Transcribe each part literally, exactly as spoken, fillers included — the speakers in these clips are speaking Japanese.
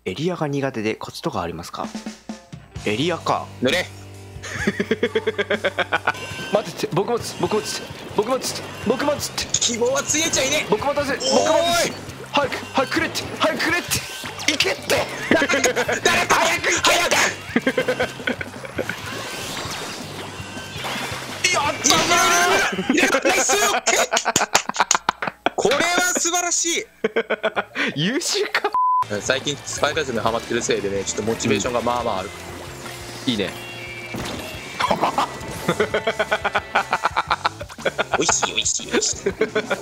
エリアが苦手でコツとかありますか？エリアか。 濡れ待って僕もつ僕もつ僕もつ僕もつって希望はついちゃいね。 僕も出せ僕もおーい早く早くくれって早くくれって行けって誰か誰か早く行けやだ。 やった入れろナイスオッケー。これは素晴らしい。 優秀か。 最近スパイカズにハマってるせいでね、ちょっとモチベーションがまあまあある。 いいね。 おいしいおいしいおいしい。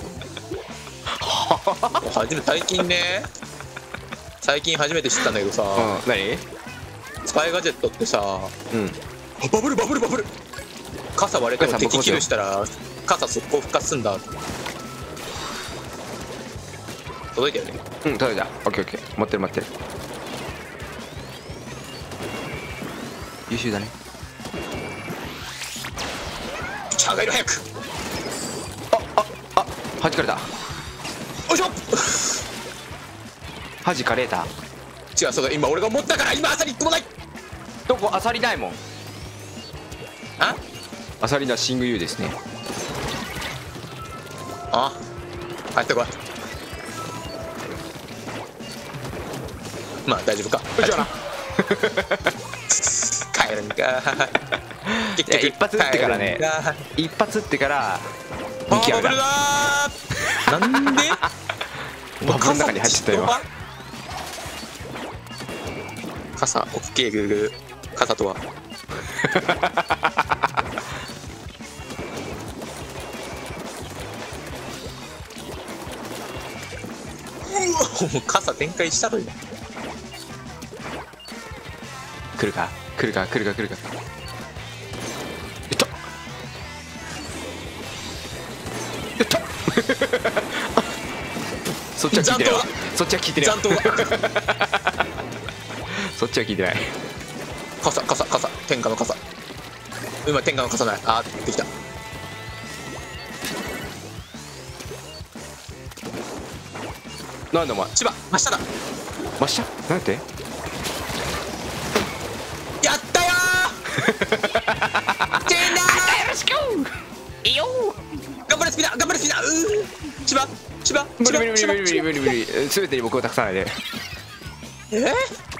初め最近ね最近初めて知ったんだけどさ、 うん、何？ スパイガジェットってさ、 うんあバブルバブルバブル、傘割れても敵傘僕もキルしたら傘速攻復活すんだ。届いたよね。 うん、届いた。オッケーオッケー。持ってる持ってる。優秀だね。 チャーガイル早く。 あ、弾かれた。 よいしょ。 弾かれた。 違う、そうだ、今俺が持ったから今朝に一個もない。 どこ？アサリないもん。 あアサリなシングユーですね。 あ入ってこい。まあ大丈夫か。 じゃあな。 帰るんか。結いや一発撃ってからね帰るんか。 一発撃ってからパ見極めワーバブルだた。 ー。なんでバブルの中に入っちゃったよ。 傘、オッケーグーグー、傘とは。うわ、もう傘展開したのよ。 来るか来るか来るか来るか。いったいったそっちは聞いてないわ。そっちは聞いてないわ。 残党がそっちは聞いてない。 傘傘傘天下の傘。今天下の傘ない。あーできた。 なんだお前。 千葉真下だ。 真下なんて。 やったよー。てんだー。 よろしくいいよ。 頑張れスピナー頑張れスピナー。うー千葉千葉無千理無理無理無理葉千葉無理無理無理。全てに僕を託さないで。 えー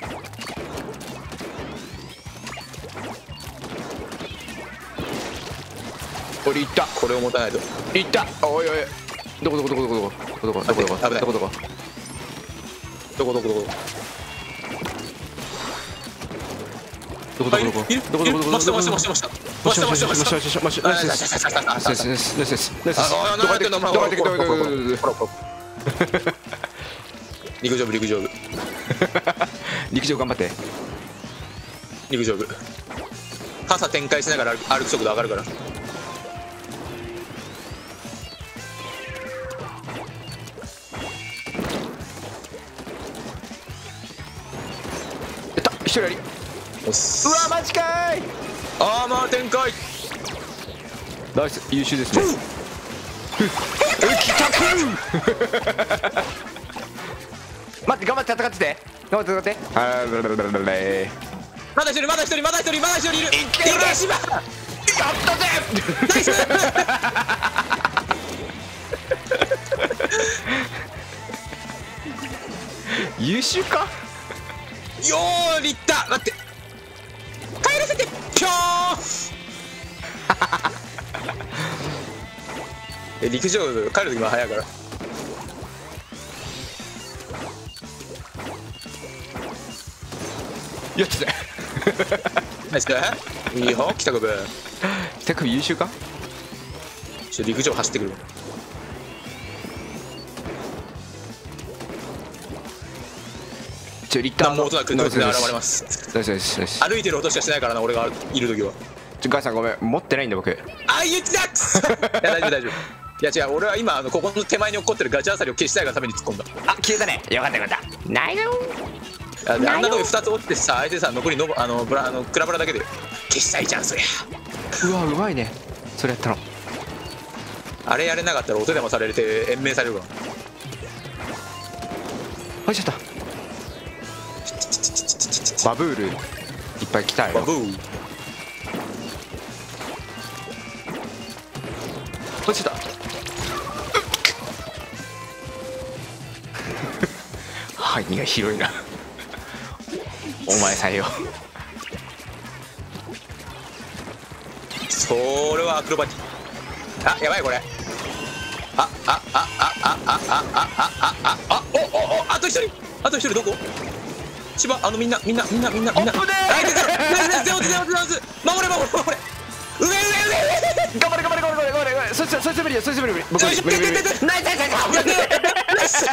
俺行ったこれを持たないと。 行った。おいおいどこどこどこどこどこどこどこどこ危ないどこどこどこどこどこどこどこどこどこいるどこどこどこ真下真下真下真下真下真下真下真下真下あナイスナイスナイスナイスナイスナイスナイスナイスナイスナイスナイスあどこやってどこやってどこやってどこやってほらほら陸上部陸上部陸上頑張って。 陸上部傘展開しながら歩く速度上がるから。 やった一人やり。 よしうわマジかーい。 アーマー展開。 ナイス優秀ですね。待って頑張って戦ってて頑張って戦って。あーまだ一人まだ一人まだ一人まだ一人いる。いけしば。 やったぜ。 ナイス。 優秀か。 よーりった待って帰らせてぴょーえ陸上部帰る時も早いから。 やったぜ。 ナイスかいいよ北国。 北区優秀か。 ちょ陸上走ってくる。 ちょリッター何も音なく突然現れます。 ナイスナイスナイス。 歩いてる音しかしないからな俺がいる時は。 ちょ母さんごめん持ってないんだ僕。 あいつだっついや大丈夫大丈夫。いや違う俺は今あのここの手前に落っこってるガチャアサリを消したいがために突っ込んだ。 あ消えたね。よかったよかった。ないよ。 あであんなとこふたつ落ちてさ相手さ残りのあのブラあのクラブラだけで消したいじゃんそりゃ。 うわうまいねそれやったの。 あれやれなかったらお手玉されて延命されるから。 入っちゃった。 バブールいっぱい来たよ。 バブー。 落ちた。範囲が広いな。お前さんよ。 それはアクロバティ。あ、やばいこれ。あ、あ、あ、あ、あ、あ、あ、あ、あ、あ、あ、あ、お、お、お、あと一人。あと一人どこ？千葉、あのみんな、みんな、みんな、みんな、みんな。 おっぶねー。 あ、いてて、ゼロゼロゼロゼロゼロ。守れ、守れ、守れ。上、上、上、上。 頑張れ頑張れ頑張れ頑張れ頑張れ。そしてそして無理よ、そして無理無理。僕無理無理無理無理。ナイスナイスナイス。 ナイス。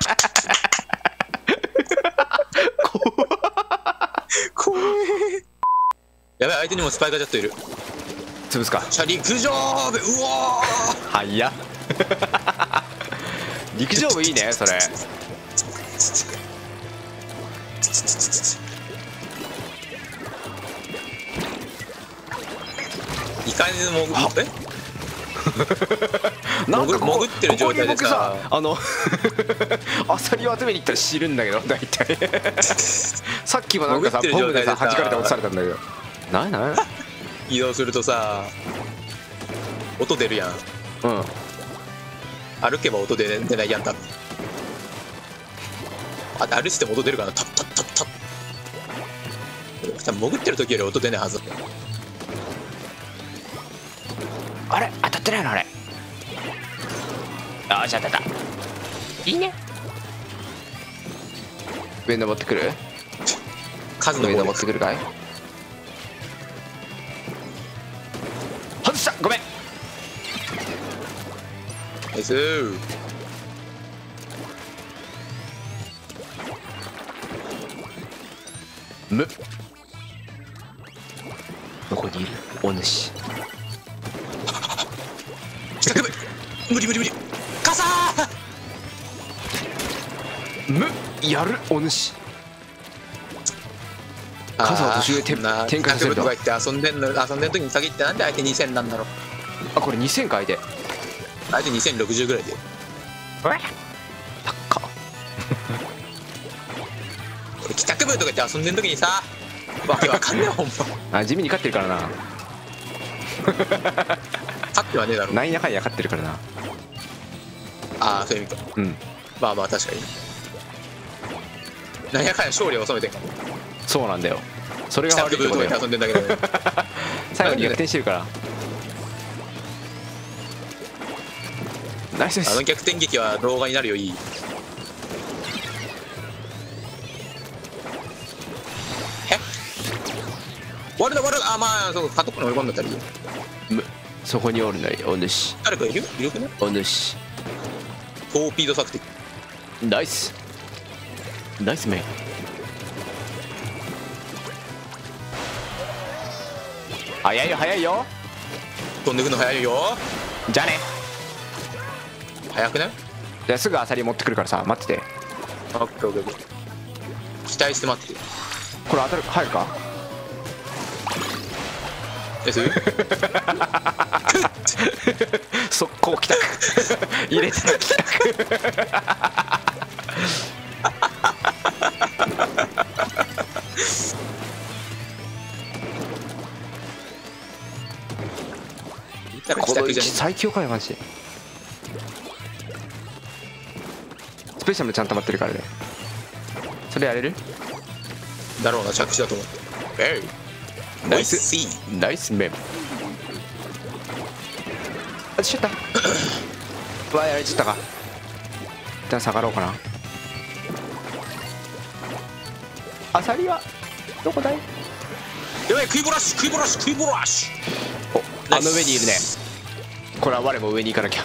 怖え。やばい、相手にもスパイガージャットいる。 潰すか。 じゃあ陸上部、うわー。 はいや。陸上部いいねそれ。 いかにも潜えなんかここ潜ってる状態でここに僕ささ、 あのアサリを集めに行ったら知るんだけど大体。さっきもなんかさ潜ってるボムでさ状態でさ弾かれて落とされたんだけど。なになに。 移動するとさ音出るやん。 うん。 歩けば音出出ないやん。多分あ、歩いてても音出るかな。タッタッタッタッ。多分潜ってる時より音出ないはず。 あれ当たってないのあれ。ああ、じゃあ当たった。いいね。上に登ってくる。上に数の方登ってくるかい。外した。ごめん。 ナイスー。 む。どこにいるお主。 帰宅部無理無理無理。傘ー。 むやるお主。傘を途中でてな展開させると帰宅部とか言って遊んでんの、遊んでる時に限ってなんで相手にせんなんだろう。 あ、これにせんか相手。 相手にせんろくじゅうぐらいで。 高っ。 帰宅部とか言って遊んでる時にさ、わけわかんねえほんま。 あ、地味に勝ってるからな。 勝ってはねえだろ。 なんやかんや勝ってるからな。 ああ、そういう意味か。 うん。 まあまあ確かに。なんやかんや勝利を収めてんかも。 そうなんだよ。それ帰が悪宅部とかいとこだよ。 言って遊んでんだけど。 最後に逆転してるから。ナイスです。 あの逆転劇は動画になるよ。いい。え終わるだ終わるだ。あ、まあそうか、カットの追い込んだったり。 むそこにおるのよお主。 誰かいるいるくない？ お主。 トーピード索敵。 ナイスナイスメン。早いよ早いよ。 飛んでくの早いよ。 じゃあね。 早くない？ じゃあすぐアサリ持ってくるからさ待ってて。 オッケーオッケーオッケー。期待して待ってて。 これ当たる入るか。 です速攻帰宅。入れて帰宅。この位置最強かよマジで。スペシャルもちゃんと待ってるからね。それやれるだろうな、着地だと思って。えいナイスナイスメン。あ、ちゃった。うわ、やられちゃったか。一旦下がろうかな。アサリはどこだい。 やばい、食いボラッシュ食いボラッシュ食いボラッシュ。 お、あの上にいるね。これは我も上に行かなきゃ。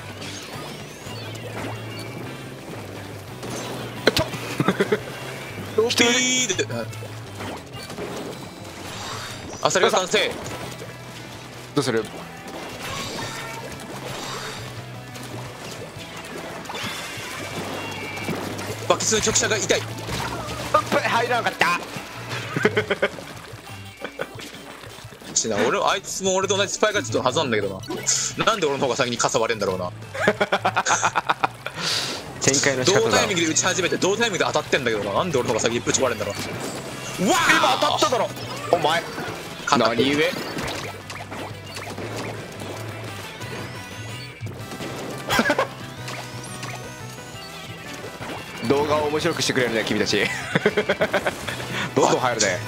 えっとロピーでアサリが完成。 どうする。 バケツの直射が痛い。 入らなかったしな、俺あいつも俺と同じスパイガージのはずなんだけどな。なんで俺の方が先に傘割れんだろうな。 チェ展開の仕方だ。 同タイミングで打ち始めて同タイミングで当たってんだけどな。なんで俺の方が先にぶち壊れんだろう。うわー今当たっただろお前。何故動画を面白くしてくれるね君たち。どんどん入るね。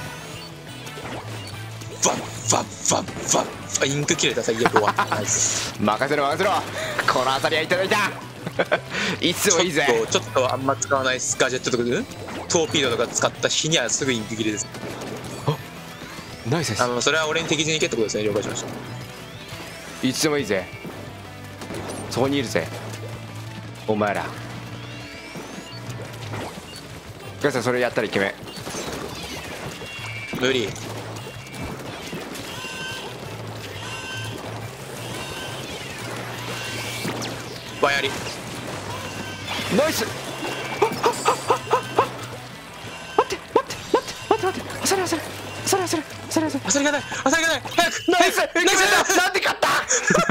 ファッファッファッファッ。あ、インク切れた。最悪終わった。ナイス。 任せろ任せろ。この辺りはいただいた。いつもいいぜ。 ちょっとちょっとあんま使わないガジェットとかでトーピードとか使った日にはすぐインク切れです。 ナイスです。 あのそれは俺に敵陣に行けってことですね。了解しました。 いつでもいいぜ。そこにいるぜお前ら。ガさんそれやったらイケメン。 無理。バヤリナイス。待って待って待って待って待ってあさりあさりあさりあさりあさりあさりあさりがないあさりがない早くナイスナイスなんで勝った